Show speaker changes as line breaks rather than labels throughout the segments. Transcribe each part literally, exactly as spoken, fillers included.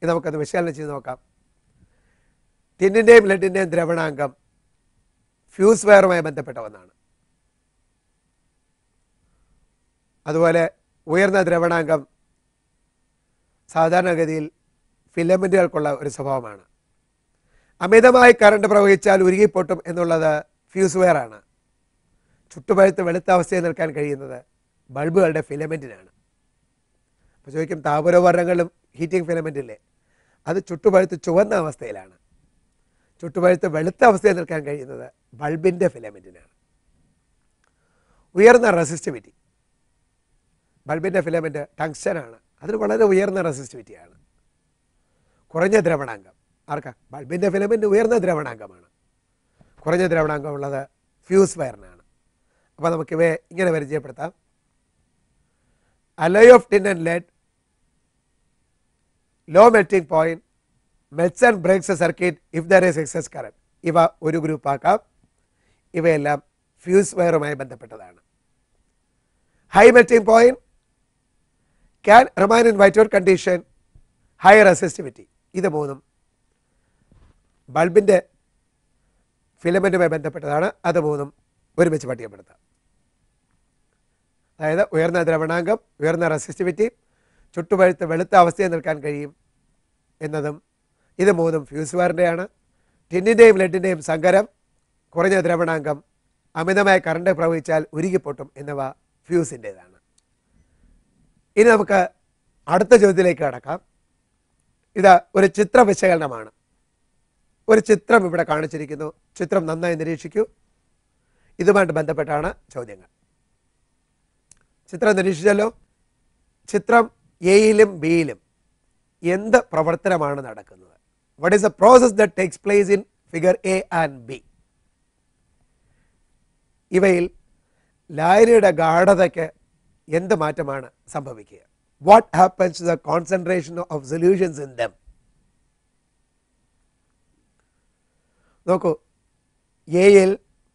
ഇത് നമുക്കത് വിശകലനം ചെയ്ത് നോക്കാം. ടിന്നിൻ്റെയും ലെഡിൻ്റെയും ദ്രവണാങ്കം ഫ്യൂസ് വയറുമായി ബന്ധപ്പെട്ട ഒന്നാണ്. അതുപോലെ ഉയർന്ന ദ്രവണാങ്കം സാധാരണഗതിയിൽ ഫിലമെൻറ്റുകൾക്കുള്ള ഒരു സ്വഭാവമാണ്. അമിതമായി കറണ്ട് പ്രവഹിച്ചാൽ ഉരുകിപ്പൊട്ടും എന്നുള്ളത് ഫ്യൂസ് വയറാണ്. ചുട്ടുപഴുത്ത് വെളുത്ത അവസ്ഥയിൽ നിൽക്കാൻ കഴിയുന്നത് ബൾബുകളുടെ ഫിലമെൻറ്റിനാണ്. അപ്പോൾ ചോദിക്കും, താപനോപകരണങ്ങളിലും ഹീറ്റിംഗ് ഫിലമെൻ്റ് ഇല്ലേ? അത് ചുട്ടുപഴുത്ത് ചുവന്ന അവസ്ഥയിലാണ്. ചുട്ടുപഴുത്ത് വെളുത്ത അവസ്ഥയിൽ നിൽക്കാൻ കഴിയുന്നത് ബൾബിൻ്റെ ഫിലമെൻറ്റിനാണ്. ഉയർന്ന റെസിസ്റ്റിവിറ്റി, ബൾബിൻ്റെ ഫിലമെൻറ്റ് ടങ്സ്റ്റനാണ്, അതിന് വളരെ ഉയർന്ന റെസിസ്റ്റിവിറ്റിയാണ്. കുറഞ്ഞ ദ്രവണാങ്കം ആർക്കാ? ബൾബിൻ്റെ ഫിലമെൻറ്റ് ഉയർന്ന ദ്രവണാങ്കമാണ്. കുറഞ്ഞ ദ്രവണാങ്കം ഉള്ളത് ഫ്യൂസ് വയറിനാണ്. അപ്പോൾ നമുക്കിവയെ ഇങ്ങനെ പരിചയപ്പെടുത്താം. alloy of tin and lead, low melting point, melts and breaks a circuit if there is excess current. ഇവ ഒരു ഗ്രൂപ്പ് ആക്കാം. ഇവയെല്ലാം ഫ്യൂസ് വയറുമായി ബന്ധപ്പെട്ടതാണ്. High melting point, can remain in white out condition, high resistivity. ഇത് മൂന്നും ബൾബിൻ്റെ ഫിലമെൻറ്റുമായി ബന്ധപ്പെട്ടതാണ്. അത് മൂന്നും ഒരുമിച്ച് പട്ടികപ്പെടുത്താം. അതായത് ഉയർന്ന ദ്രവണാങ്കം, ഉയർന്ന റെസിസ്റ്റിവിറ്റി, ചുട്ടുപഴുത്ത് വെളുത്ത അവസ്ഥയിൽ നിൽക്കാൻ കഴിയും എന്നതും ഇത് മൂന്നും ഫ്യൂസ് വയറിൻ്റെയാണ്. ടിന്നിൻ്റെയും ലെഡിൻ്റെയും സങ്കരം, കുറഞ്ഞ ദ്രവണാങ്കം, അമിതമായ കറണ്ട് പ്രവഹിച്ചാൽ ഉരുകിപ്പൊട്ടും എന്നിവ ഫ്യൂസിൻ്റേതാണ്. ഇനി നമുക്ക് അടുത്ത ചോദ്യത്തിലേക്ക് കടക്കാം. ഇത് ഒരു ചിത്ര വിശകലനമാണ്. ഒരു ചിത്രം ഇവിടെ കാണിച്ചിരിക്കുന്നു. ചിത്രം നന്നായി നിരീക്ഷിക്കൂ. ഇതുമായിട്ട് ബന്ധപ്പെട്ടാണ് ചോദ്യങ്ങൾ. ചിത്രം നിരീക്ഷിച്ചല്ലോ. ചിത്രം എയിലും ബിയിലും എന്ത് പ്രവർത്തനമാണ് നടക്കുന്നത്? What is the process that takes place in figure A and B? ഇവയിൽ ലായനിയുടെ ഗാഢതയ്ക്ക് എന്ത് മാറ്റമാണ് സംഭവിക്കുക? What happens to the concentration of solutions in them? നോക്കൂ, എയിൽ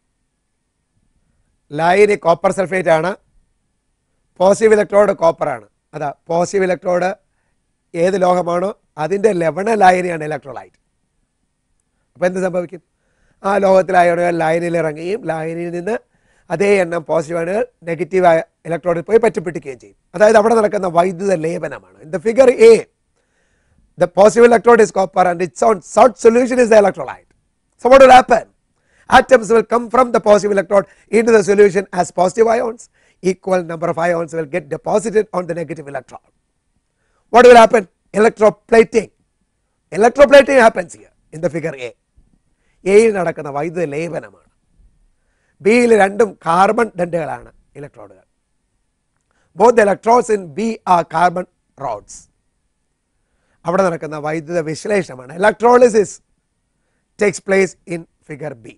ലായനി കോപ്പർ സൾഫേറ്റ് ആണ്. പോസിറ്റീവ് ഇലക്ട്രോഡ് കോപ്പറാണ്. അതാ പോസിറ്റീവ് ഇലക്ട്രോഡ് ഏത് ലോഹമാണോ അതിൻ്റെ ലവണ ലായനിയാണ് ഇലക്ട്രോലൈറ്റ്. അപ്പോൾ എന്ത് സംഭവിക്കും? ആ ലോഹത്തിലെ അയോണുകൾ ലായനിയിൽ ഇറങ്ങുകയും ലായനിയിൽ നിന്ന് അതേ എണ്ണം പോസിറ്റീവ് അയണുകൾ നെഗറ്റീവായ ഇലക്ട്രോഡിൽ പോയി പറ്റിപ്പിടിക്കുകയും ചെയ്യും. അതായത് അവിടെ നടക്കുന്ന വൈദ്യുത ലേപനമാണ്. In the figure A, the positive electrode is copper and its own salt solution is the electrolyte. So what will happen? Atoms will come from the positive electrode into the solution as positive ions. Equal number of ions will get deposited on the negative electrode. What will happen? Electroplating. Electroplating happens here in the figure A. എയിൽ നടക്കുന്ന വൈദ്യുത ലേപനമാണ്. ബിയിൽ രണ്ടും carbon ദണ്ഡുകളാണ് ഇലക്ട്രോഡുകൾ. Both the electrodes in B are carbon rods. അവിടെ നടക്കുന്ന വൈദ്യുത വിശ്ലേഷണമാണ്. Electrolysis takes place in figure B.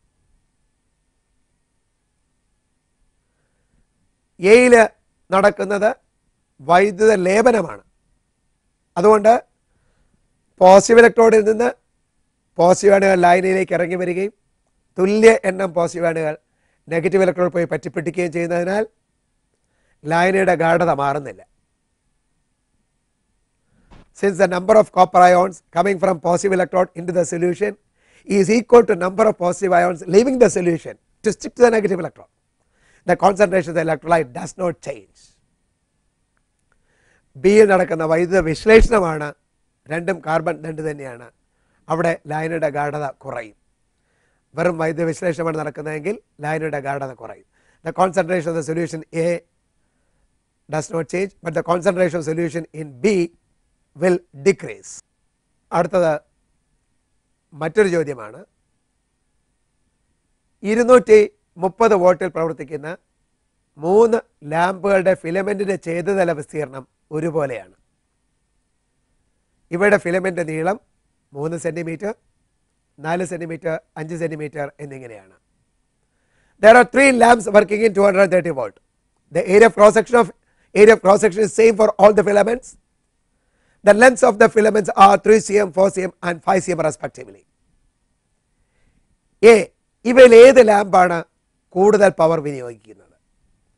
എയിൽ നടക്കുന്നത് വൈദ്യുത ലേപനമാണ്. അതുകൊണ്ട് പോസിറ്റീവ് ഇലക്ട്രോഡിൽ നിന്ന് പോസിറ്റീവ് അയണുകൾ ലായനിയിലേക്ക് ഇറങ്ങി വരികയും തുല്യ എണ്ണം പോസിറ്റീവ് അയണുകൾ നെഗറ്റീവ് ഇലക്ട്രോഡിൽ പോയി പറ്റിപ്പിടിക്കുകയും ചെയ്യുന്നതിനാൽ ലായനിയുടെ ഗാഢത മാറുന്നില്ല. Since the number of copper ions coming from positive electrode into the solution is equal to number of positive ions leaving the solution to stick to the negative electrode, the concentration of the electrolyte does not change. ബിയിൽ നടക്കുന്ന വൈദ്യുത വിശ്ലേഷണമാണ്. രണ്ടും carbon ദണ്ഡ് തന്നെയാണ്. അവിടെ ലായനിയുടെ ഗാഢത കുറയും. വെറും വൈദ്യുത വിശ്ലേഷണമാണ് നടക്കുന്നതെങ്കിൽ ലായനിയുടെ ഗാഢത കുറയും. The concentration of the solution A does not change, but the concentration of solution in B will decrease. അടുത്തത് മറ്റൊരു ചോദ്യമാണ്. ഇരുന്നൂറ്റി മുപ്പത് വോൾട്ടിൽ പ്രവർത്തിക്കുന്ന മൂന്ന് ലാമ്പുകളുടെ ഫിലമെൻറ്റിൻ്റെ ഛേദതല വിസ്തീർണം ഒരുപോലെയാണ്. ഇവയുടെ ഫിലമെൻ്റ് നീളം മൂന്ന് സെൻറ്റിമീറ്റർ, നാല് സെൻറ്റിമീറ്റർ, അഞ്ച് സെൻറ്റിമീറ്റർ എന്നിങ്ങനെയാണ്. There are three lamps working in two hundred thirty volt. The area of cross section of area of cross section is same for all the filaments. The lengths of the filaments are three centimeters, four centimeters and five centimeters respectively. A, ഇവയിൽ ഏത് ലാമ്പാണ് കൂടുതൽ power വിനിയോഗിക്കുന്നത്?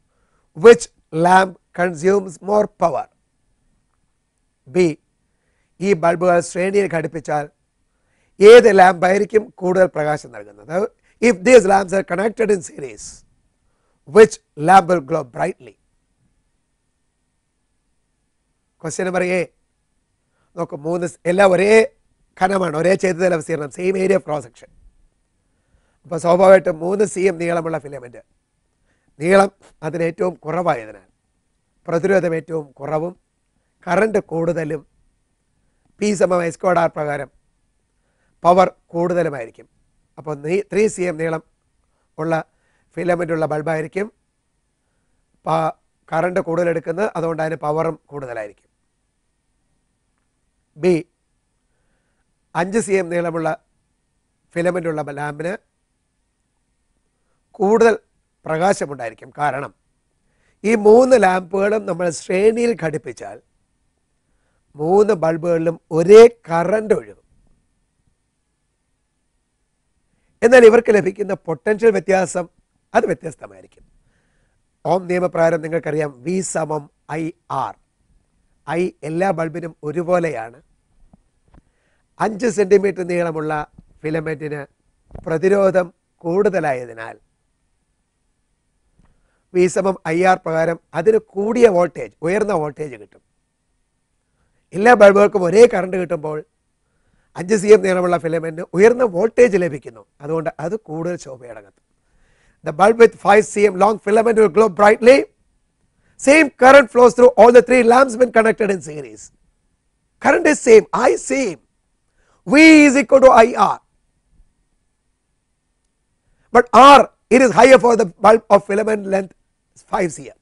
Which lamp consumes more power? B, ഈ ബൾബുകൾ ശ്രേണിയിൽ ഘടിപ്പിച്ചാൽ ഏത് ലാമ്പായിരിക്കും കൂടുതൽ പ്രകാശം നൽകുന്നത്? If these lamps are connected in series, which lamp will glow brightly? Question number A നോക്ക്, മൂന്ന് എല്ലാം ഒരേ ഘനമാണ്, ഒരേ ഛേദതല വിസ്തീർണം, സെയിം ഏരിയ ക്രോസ് സെക്ഷൻ. അപ്പോൾ സ്വാഭാവികമായിട്ടും മൂന്ന് സി എം നീളമുള്ള ഫിലമെൻറ്റ്, നീളം അതിന് ഏറ്റവും കുറവായതിനാൽ പ്രതിരോധം ഏറ്റവും കുറവും കറണ്ട് കൂടുതലും പി സമം ഐ സ്ക്വയർഡ് ആർ പ്രകാരം പവർ കൂടുതലുമായിരിക്കും. അപ്പോൾ ത്രീ സി എം നീളം ഉള്ള ഫിലമെൻ്റ് ഉള്ള ബൾബായിരിക്കും കറണ്ട് കൂടുതലെടുക്കുന്നത്, അതുകൊണ്ട് അതിന് പവറും കൂടുതലായിരിക്കും. ബി, അഞ്ച് സി എം നീളമുള്ള ഫിലമെൻ്റ് ഉള്ള ലാമ്പിന് കൂടുതൽ പ്രകാശമുണ്ടായിരിക്കും. കാരണം ഈ മൂന്ന് ലാമ്പുകളും നമ്മൾ ശ്രേണിയിൽ ഘടിപ്പിച്ചാൽ മൂന്ന് ബൾബുകളിലും ഒരേ കറണ്ട് ഒഴുകും. എന്നാൽ ഇവർക്ക് ലഭിക്കുന്ന പൊട്ടൻഷ്യൽ വ്യത്യാസം അത് വ്യത്യസ്തമായിരിക്കും. ഓം നിയമപ്രകാരം നിങ്ങൾക്കറിയാം വി സമം ഐ ആർ. ഐ എല്ലാ ബൾബിനും ഒരുപോലെയാണ്. അഞ്ച് സെൻറ്റിമീറ്റർ നീളമുള്ള ഫിലമെൻറ്റിന് പ്രതിരോധം കൂടുതലായതിനാൽ വി സമം ഐ ആർ പ്രകാരം അതിന് കൂടിയ വോൾട്ടേജ്, ഉയർന്ന വോൾട്ടേജ് കിട്ടും. എല്ലാ ബൾബുകൾക്കും ഒരേ കറണ്ട് കിട്ടുമ്പോൾ അഞ്ച് സി എം നീളമുള്ള ഫിലമെൻറ്റിന് ഉയർന്ന വോൾട്ടേജ് ലഭിക്കുന്നു, അതുകൊണ്ട് അത് കൂടുതൽ ശോഭയടങ്ങും. The bulb with five C M long filament will glow brightly. Same current flows through all the three lamps when connected in series. Current is same, I same. V is equal to I R. But R, it is higher for the bulb of filament length five C M.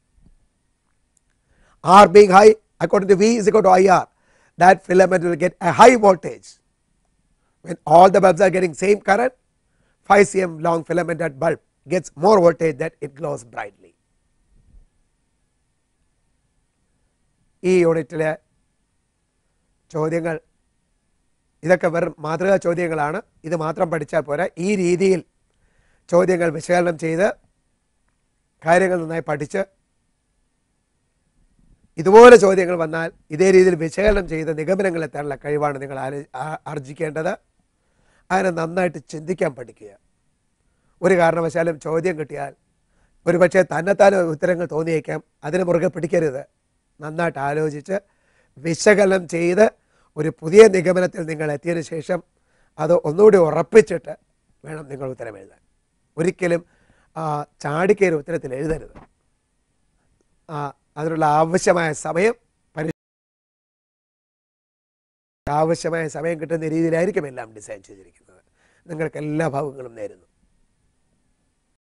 R being high, according to V is equal to I R, that filament will get a high voltage. When all the bulbs are getting same current, five C M long filament at bulb gets more voltage that it glows brightly. ഈ യൂണിറ്റിലെ ചോദ്യങ്ങൾ ഇതൊക്കെ വെറും മാതൃകാ ചോദ്യങ്ങളാണ്. ഇത് മാത്രം പഠിച്ചാൽ പോരാ, ഈ രീതിയിൽ ചോദ്യങ്ങൾ വിശകലനം ചെയ്ത് കാര്യങ്ങൾ നന്നായി പഠിച്ച് ഇതുപോലെ ചോദ്യങ്ങൾ വന്നാൽ ഇതേ രീതിയിൽ വിശകലനം ചെയ്ത് നിഗമനങ്ങൾ എത്താനുള്ള കഴിവാണ് നിങ്ങൾ ആർജിക്കേണ്ടത്. അതിനെ നന്നായിട്ട് ചിന്തിക്കാൻ പഠിക്കുക. ഒരു കാരണവശാലും ചോദ്യം കിട്ടിയാൽ ഒരുപക്ഷെ തന്നെത്താൻ ഉത്തരങ്ങൾ തോന്നിയേക്കാം, അതിന് മുറുകെ പിടിക്കരുത്. നന്നായിട്ട് ആലോചിച്ച് വിശകലനം ചെയ്ത് ഒരു പുതിയ നിഗമനത്തിൽ നിങ്ങൾ എത്തിയതിനു ശേഷം അത് ഒന്നുകൂടി ഉറപ്പിച്ചിട്ട് വേണം നിങ്ങൾ ഉത്തരം എഴുതാൻ. ഒരിക്കലും ചാടിക്കയറി ഉത്തരത്തിൽ എഴുതരുത്. അതിനുള്ള ആവശ്യമായ സമയം ആവശ്യമായ സമയം കിട്ടുന്ന രീതിയിലായിരിക്കും എല്ലാം ഡിസൈൻ ചെയ്തിരിക്കുന്നത്. നിങ്ങൾക്ക് എല്ലാ ഭാഗങ്ങളും നേരുന്നു.